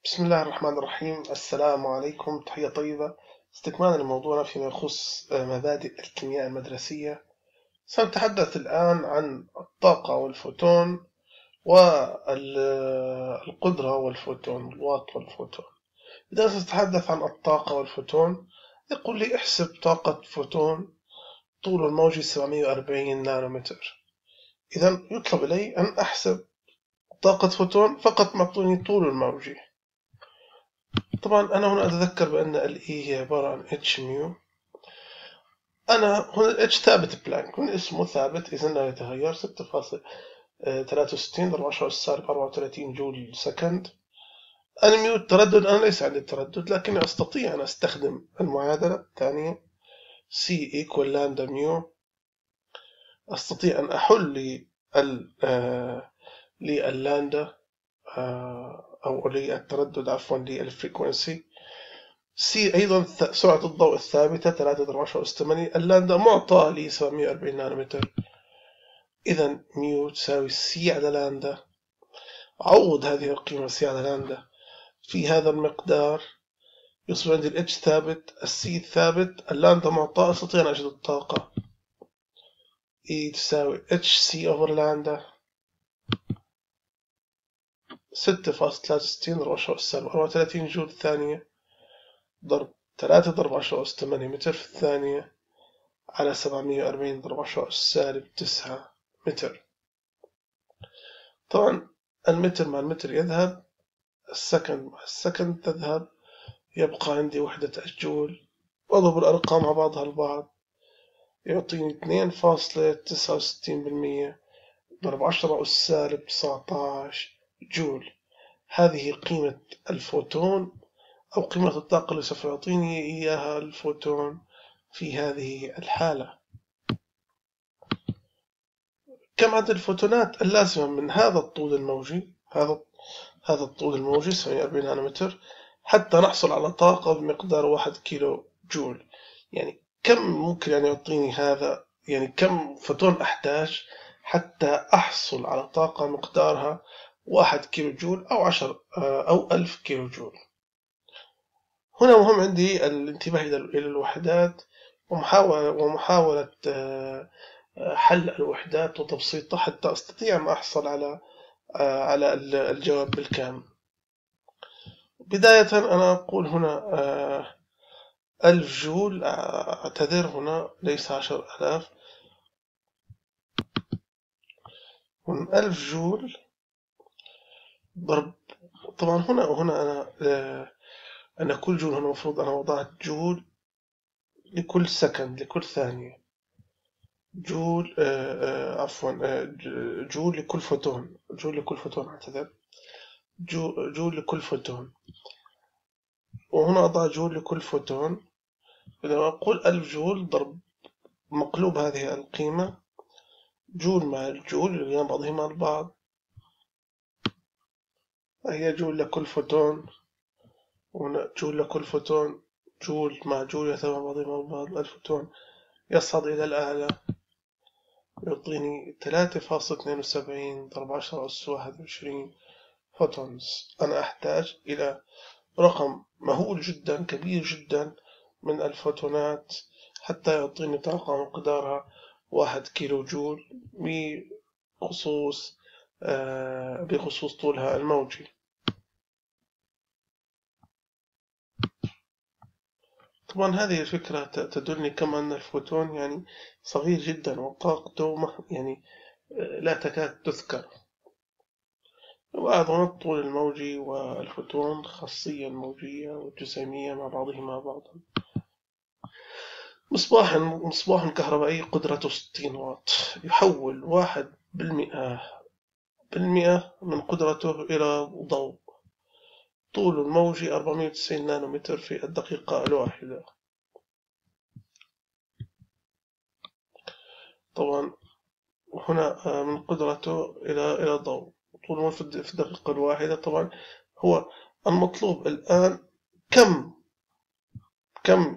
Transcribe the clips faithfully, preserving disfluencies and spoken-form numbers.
بسم الله الرحمن الرحيم. السلام عليكم، تحية طيبة. استكمالا لموضوعنا فيما يخص مبادئ الكيمياء المدرسية، سنتحدث الآن عن الطاقة والفوتون والقدرة والفوتون، الوات والفوتون. إذا سنتحدث عن الطاقة والفوتون، يقول لي احسب طاقة فوتون طول الموجي سبعمائة وأربعين نانومتر. إذا يطلب إلي أن أحسب طاقة فوتون فقط معطوني طول الموجي. طبعا أنا هنا أتذكر بأن ال E هي عبارة عن H ميو. أنا هنا ال H ثابت بلانك، هنا اسمه ثابت إذن لا يتغير. ستة فاصلة ثلاثة وستين ضرب عشرة أس سالب أربعة وثلاثين جول سكند. الميو التردد، أنا ليس عندي التردد، لكني أستطيع أن أستخدم المعادلة الثانية C equal lambda ميو. أستطيع أن أحل لللامدا أو للتردد، عفوا للفريكونسي. سي أيضا سرعة الضوء الثابتة ثلاثة ضرب عشرة أس ثمانية. اللامدا معطى لي سبعمائة وأربعين نانومتر. إذا ميو تساوي سي على لامدا. عوض هذه القيمة سي على لامدا في هذا المقدار، يصبح عندي الاتش ثابت، السي ثابت، اللامدا معطى. أستطيع أن أجد الطاقة E تساوي اتش سي أوفر لامدا ستة فاصلة ثلاثة وستين ضرب عشرة أس سالب أربعة وثلاثين جول الثانية ضرب ثلاثة ضرب عشرة أس ثمانية متر في الثانية على سبعمائة وأربعين ضرب عشرة أس سالب تسعة متر. طبعا المتر مع المتر يذهب، السكند مع السكند تذهب، يبقى عندي وحدة الجول. وأضرب الأرقام مع بعضها البعض يعطيني اثنين فاصلة تسعة وستين بالمئة ضرب عشرة أس سالب تسعة عشر جول. هذه قيمة الفوتون أو قيمة الطاقة اللي سوف يعطيني إياها الفوتون في هذه الحالة. كم عدد الفوتونات اللازمة من هذا الطول الموجي، هذا هذا الطول الموجي سبعمائة وأربعين نانومتر، حتى نحصل على طاقة بمقدار واحد كيلو جول؟ يعني كم ممكن أن يعطيني هذا؟ يعني كم فوتون أحتاج حتى أحصل على طاقة مقدارها واحد كيلو جول أو عشر أو ألف كيلو جول؟ هنا مهم عندي الانتباه إلى الوحدات ومحاولة ومحاولة حل الوحدات وتبسيطها حتى أستطيع أن أحصل على على الجواب بالكامل. بداية أنا أقول هنا ألف جول، أعتذر هنا ليس عشر ألاف، هنا ألف جول ضرب. طبعا هنا هنا أنا أنا كل جول هنا المفروض أنا وضعت جول لكل سكند لكل ثانية، جول عفوا جول لكل فوتون، جول لكل فوتون أعتذر جول لكل فوتون. وهنا أضع جول لكل فوتون. إذا أقول ألف جول ضرب مقلوب هذه القيمة، جول مع الجول اللي بعضهم مع البعض، هي جول لكل فوتون، وهنا جول لكل فوتون، جول مع جول يتبع بعضهم مع البعض. الفوتون يصعد إلى الأعلى يعطيني ثلاثة فاصلة اثنين وسبعين ضرب عشرة أس واحد وعشرين فوتونز. أنا أحتاج إلى رقم مهول جدا كبير جدا من الفوتونات حتى يعطيني طاقة مقدارها واحد كيلو جول بخصوص آه بخصوص طولها الموجي. طبعا هذه الفكرة تدلني كم أن الفوتون يعني صغير جدا وطاقته يعني لا تكاد تذكر. وأيضا الطول الموجي والفوتون خاصية موجية وجسيمية مع بعضهما بعضا. مصباح مصباح كهربائي قدرته ستين واط يحول واحد بالمئة بالمئة من قدرته إلى ضوء. طول الموجي أربعمائة وتسعين نانومتر في الدقيقة الواحدة. طبعا هنا من قدرته إلى إلى ضوء، طول الموجي في الدقيقة الواحدة. طبعا هو المطلوب الآن كم كم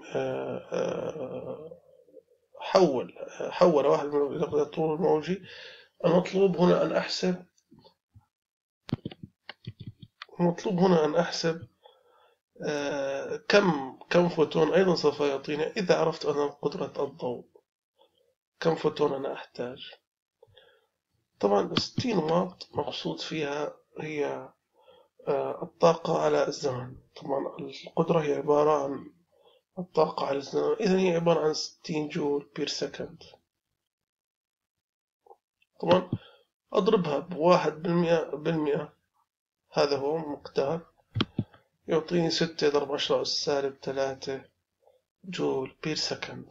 حول حول واحد من إلى طول الموجي. المطلوب هنا أن أحسب المطلوب هنا أن أحسب آه كم كم فوتون أيضا سوف يعطينا إذا عرفت أنا قدرة الضوء، كم فوتون أنا أحتاج. طبعا ستين واط مقصود فيها هي آه الطاقة على الزمن. طبعا القدرة هي عبارة عن الطاقة على الزمن، إذن هي عبارة عن ستين جول بير سكند. طبعا أضربها بواحد بالمئة بالمئة، هذا هو مقدار، يعطيني ستة ضرب عشرة أس سالب ثلاثة جول بير سكند.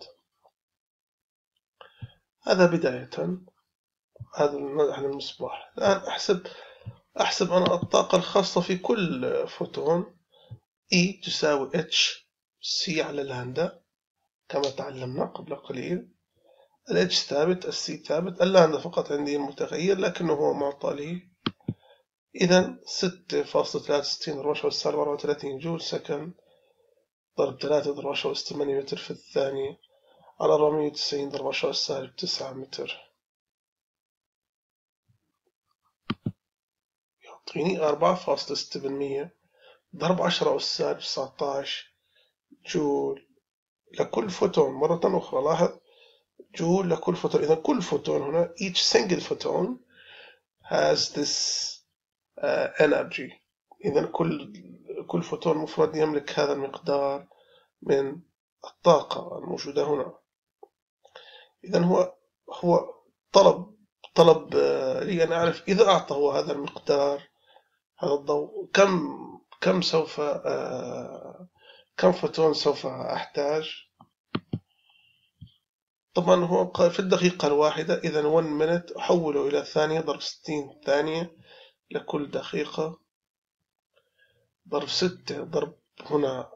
هذا بداية، هذا المصباح. الآن أحسب أحسب أنا الطاقة الخاصة في كل فوتون. E تساوي H C على اللامدا كما تعلمنا قبل قليل. ال H ثابت، ال C ثابت، اللامدا فقط عندي المتغير لكنه هو معطى لي. إذا ستة فاصلة ثلاثة وستين ضرب عشرة أس سالب أربعة وثلاثين جول سكند ضرب ثلاثة ضرب عشرة أس ثمانية متر في الثانية على أربعمئة وتسعين ضرب عشرة أس سالب تسعة متر، يعطيني أربعة فاصلة ستة بالمئة ضرب عشرة أس سالب تسعة عشر جول لكل فوتون. مرة أخرى لاحظ، جول لكل فوتون. إذا كل فوتون هنا each single photon has this uh, energy. إذا كل كل فوتون مفرد يملك هذا المقدار من الطاقة الموجودة هنا. إذا هو هو طلب طلب لي أن أعرف إذا أعطى هو هذا المقدار، هذا الضوء، كم كم سوف uh, كم فوتون سوف أحتاج. طبعا هو قال في الدقيقة الواحدة، إذا one minute أحوله إلى ثانية ضرب ستين ثانية لكل دقيقة ضرب ستة ضرب هنا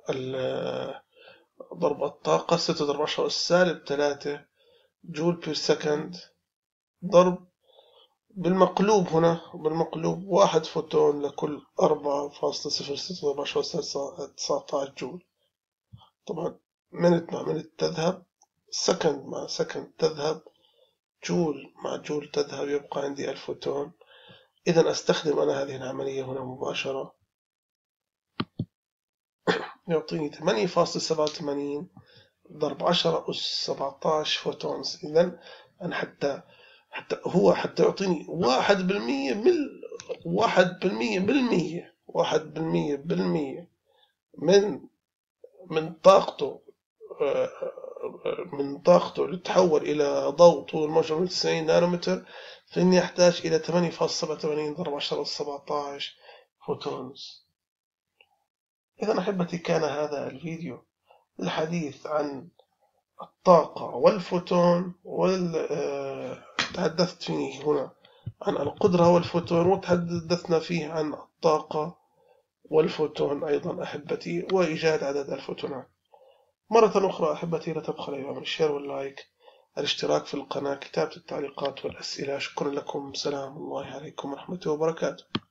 ضرب الطاقة ستة ضرب عشرة أس سالب ثلاثة جول بير سكند ضرب بالمقلوب هنا بالمقلوب واحد فوتون لكل أربعة فاصلة صفر ستة ضرب عشرة أس سالب تسعة عشر جول. طبعا minute مع minute تذهب، سكند مع سكند تذهب، جول مع جول تذهب، يبقى عندي ألف فوتون. إذا أستخدم أنا هذه العملية هنا مباشرة، يعطيني ثمانية فاصلة سبعة وثمانين ضرب عشرة أس سبعة عشر فوتونز. إذا أنا حتى حتى هو حتى يعطيني واحد بالمية بال واحد بالمية بالمية واحد بالمية بالمية من من طاقته من طاقته لتتحول إلى ضوء طول الموجة من تسعين نانومتر، فإني أحتاج إلى ثمانية فاصلة سبعة وثمانين ضرب عشرة أس سبعة عشر فوتونز. إذا أحبتي، كان هذا الفيديو الحديث عن الطاقة والفوتون، وتحدثت فيه هنا عن القدرة والفوتون، وتحدثنا فيه عن الطاقة والفوتون أيضا أحبتي، وإيجاد عدد الفوتونات. مرة أخرى أحبتي، لا تبخل أيضا من الشير واللايك، الاشتراك في القناة، كتابة التعليقات والأسئلة. شكرا لكم، سلام الله عليكم ورحمة وبركاته.